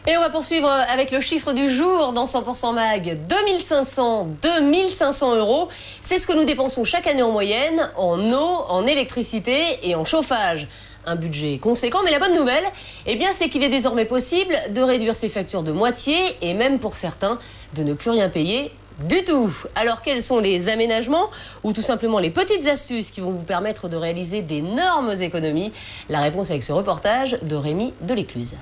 Et on va poursuivre avec le chiffre du jour dans 100% Mag. 2500 euros. C'est ce que nous dépensons chaque année en moyenne en eau, en électricité et en chauffage. Un budget conséquent, mais la bonne nouvelle, c'est qu'il est désormais possible de réduire ses factures de moitié et même pour certains de ne plus rien payer du tout. Alors quels sont les aménagements ou tout simplement les petites astuces qui vont vous permettre de réaliser d'énormes économies? La réponse avec ce reportage de Rémi Delécluse.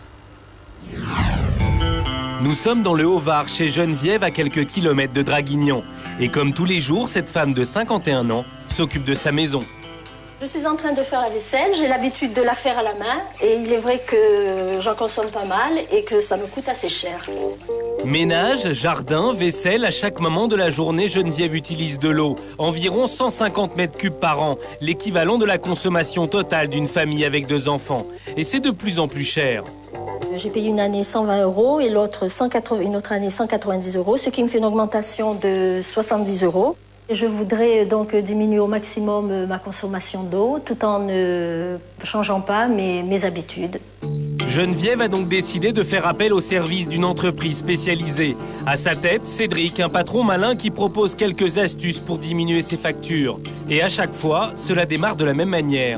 Nous sommes dans le Haut-Var, chez Geneviève, à quelques kilomètres de Draguignan. Et comme tous les jours, cette femme de 51 ans s'occupe de sa maison. Je suis en train de faire la vaisselle, j'ai l'habitude de la faire à la main. Et il est vrai que j'en consomme pas mal et que ça me coûte assez cher. Ménage, jardin, vaisselle, à chaque moment de la journée, Geneviève utilise de l'eau. Environ 150 mètres cubes par an, l'équivalent de la consommation totale d'une famille avec 2 enfants. Et c'est de plus en plus cher. J'ai payé une année 120 euros et une autre année 190 euros, ce qui me fait une augmentation de 70 euros. Je voudrais donc diminuer au maximum ma consommation d'eau tout en ne changeant pas mes habitudes. Geneviève a donc décidé de faire appel au service d'une entreprise spécialisée. À sa tête, Cédric, un patron malin qui propose quelques astuces pour diminuer ses factures. Et à chaque fois, cela démarre de la même manière.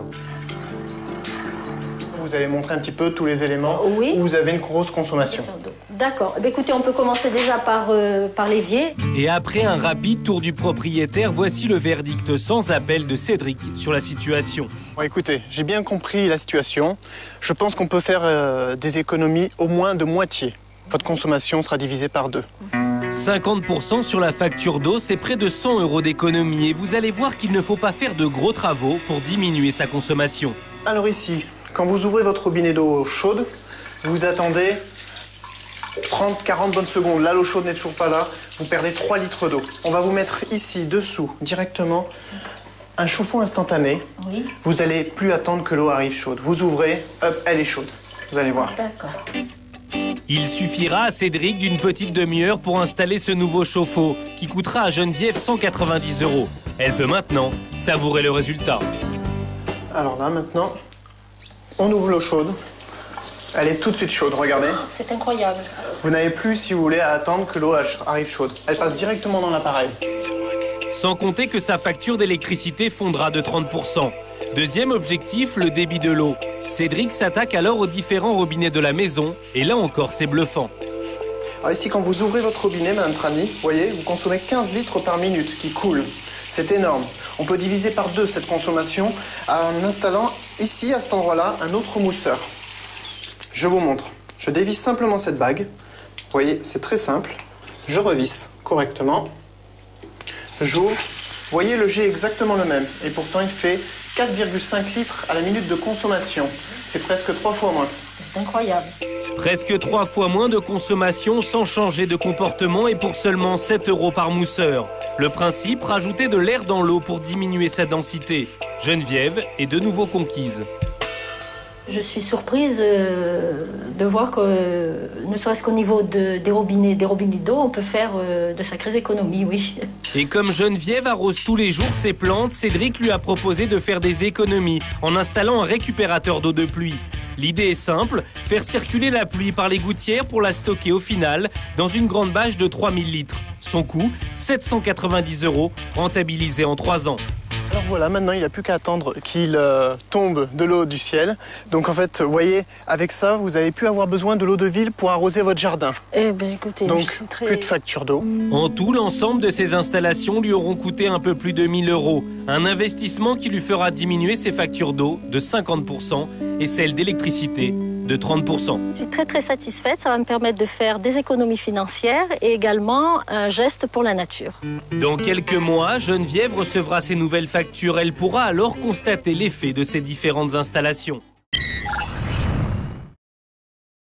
Vous avez montré un petit peu tous les éléments oui. Où vous avez une grosse consommation. D'accord. Écoutez, on peut commencer déjà par l'évier. Et après un rapide tour du propriétaire, voici le verdict sans appel de Cédric sur la situation. Bon, écoutez, j'ai bien compris la situation. Je pense qu'on peut faire des économies au moins de moitié. Votre consommation sera divisée par 2. 50% sur la facture d'eau, c'est près de 100 euros d'économie. Et vous allez voir qu'il ne faut pas faire de gros travaux pour diminuer sa consommation. Alors ici, quand vous ouvrez votre robinet d'eau chaude, vous attendez 30-40 bonnes secondes. Là, l'eau chaude n'est toujours pas là. Vous perdez 3 litres d'eau. On va vous mettre ici, dessous, directement, un chauffe-eau instantané. Oui. Vous n'allez plus attendre que l'eau arrive chaude. Vous ouvrez, hop, elle est chaude. Vous allez voir. D'accord. Il suffira à Cédric d'une petite demi-heure pour installer ce nouveau chauffe-eau qui coûtera à Geneviève 190 euros. Elle peut maintenant savourer le résultat. Alors là, maintenant, on ouvre l'eau chaude. Elle est tout de suite chaude, regardez. C'est incroyable. Vous n'avez plus, si vous voulez, à attendre que l'eau arrive chaude. Elle passe directement dans l'appareil. Sans compter que sa facture d'électricité fondra de 30%. Deuxième objectif, le débit de l'eau. Cédric s'attaque alors aux différents robinets de la maison. Et là encore, c'est bluffant. Alors ici, quand vous ouvrez votre robinet, Madame Trani, vous voyez, vous consommez 15 litres par minute qui coule. C'est énorme. On peut diviser par 2 cette consommation en installant ici, à cet endroit-là, un autre mousseur. Je vous montre. Je dévisse simplement cette bague. Vous voyez, c'est très simple. Je revisse correctement. J'ouvre. Vous voyez, le jet est exactement le même. Et pourtant, il fait 4,5 litres à la minute de consommation. C'est presque 3 fois moins. C'est incroyable. Presque 3 fois moins de consommation sans changer de comportement et pour seulement 7 euros par mousseur. Le principe, rajouter de l'air dans l'eau pour diminuer sa densité. Geneviève est de nouveau conquise. Je suis surprise de voir que, ne serait-ce qu'au niveau des robinets d'eau, on peut faire de sacrées économies, oui. Et comme Geneviève arrose tous les jours ses plantes, Cédric lui a proposé de faire des économies en installant un récupérateur d'eau de pluie. L'idée est simple, faire circuler la pluie par les gouttières pour la stocker au final dans une grande bâche de 3000 litres. Son coût, 790 euros, rentabilisé en 3 ans. Alors voilà, maintenant il n'y a plus qu'à attendre qu'il tombe de l'eau du ciel. Donc en fait, vous voyez, avec ça, vous n'avez plus avoir besoin de l'eau de ville pour arroser votre jardin. Eh bien écoutez, donc je suis très... plus de facture d'eau. En tout, l'ensemble de ces installations lui auront coûté un peu plus de 1000 euros. Un investissement qui lui fera diminuer ses factures d'eau de 50% et celles d'électricité de 30%. Je suis très satisfaite, ça va me permettre de faire des économies financières et également un geste pour la nature. Dans quelques mois, Geneviève recevra ses nouvelles factures. Elle pourra alors constater l'effet de ces différentes installations.